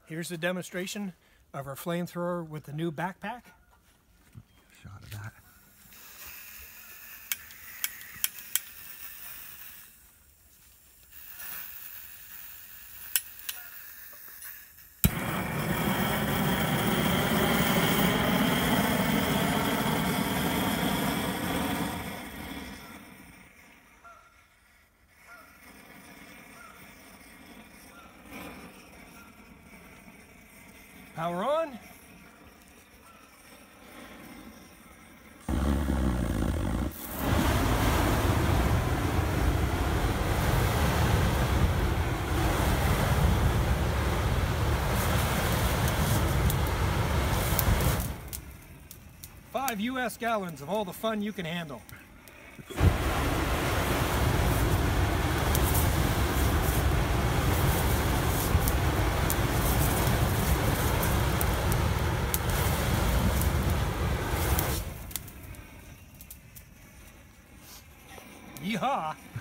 Here's a demonstration of our flamethrower with the new backpack. Shot of that. Power on. $5 US gallons of all the fun you can handle. Yeehaw!